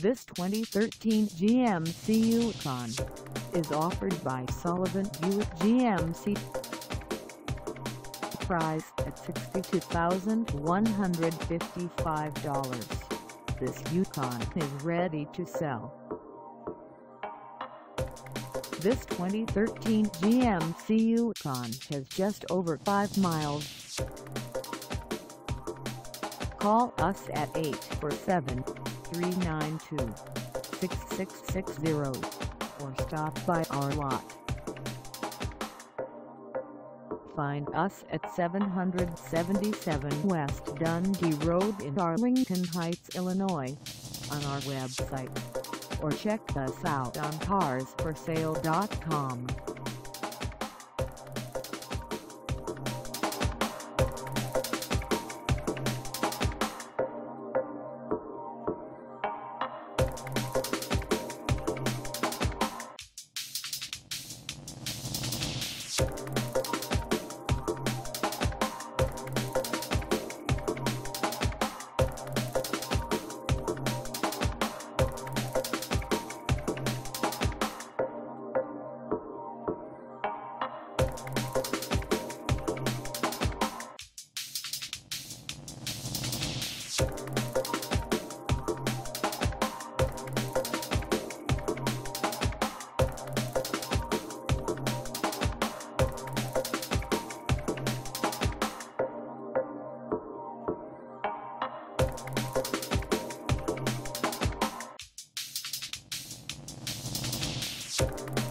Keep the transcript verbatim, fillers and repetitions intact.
This twenty thirteen G M C Yukon is offered by Sullivan Buick G M C. Price at sixty-two thousand one hundred fifty-five dollars. This Yukon is ready to sell. This twenty thirteen G M C Yukon has just over five miles. Call us at eight four seven, three nine two, six six six zero or stop by our lot. Find us at seven seventy-seven West Dundee Road in Arlington Heights, Illinois, on our website, or check us out on cars for sale dot com. You